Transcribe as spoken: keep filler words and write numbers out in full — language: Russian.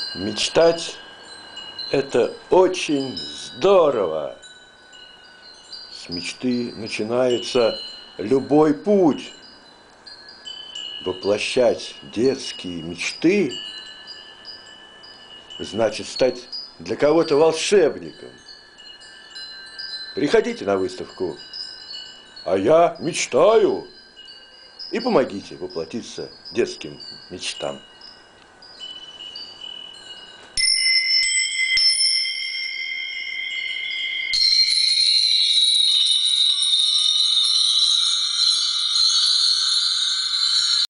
Мечтать – это очень здорово. С мечты начинается любой путь. Воплощать детские мечты значит стать для кого-то волшебником. Приходите на выставку «А я мечтаю» и помогите воплотиться детским мечтам.